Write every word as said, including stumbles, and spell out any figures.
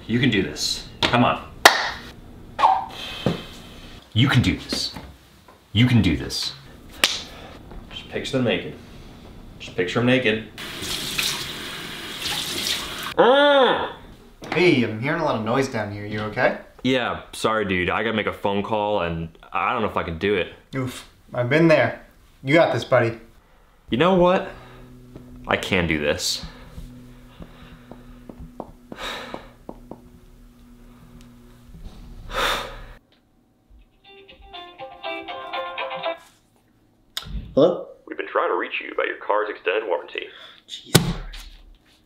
You can do this. Come on. You can do this. You can do this. Just picture them naked. Just picture them naked. Ah! Hey, I'm hearing a lot of noise down here. You okay? Yeah, sorry dude, I gotta make a phone call and I don't know if I can do it. Oof, I've been there. You got this, buddy. You know what? I can do this. Hello? We've been trying to reach you about your car's extended warranty. Jeez.